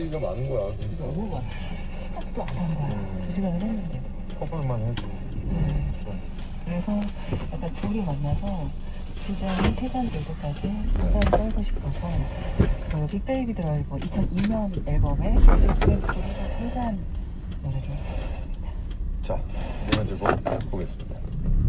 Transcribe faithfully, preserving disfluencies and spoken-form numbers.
얘기가 많은 거야. 너무 많아. 시작도 안 한 거야. 음. 두 시간을 했는데. 처벌만 해도. 네. 그래서 약간 둘이 만나서 두 잔이 세 잔 정도까지 한 잔 떨고 싶어서 그 빅베이비 드라이버 이천이 년 앨범에 지금 세 잔 노래를 했습니다. 자, 이번 주곡 보겠습니다.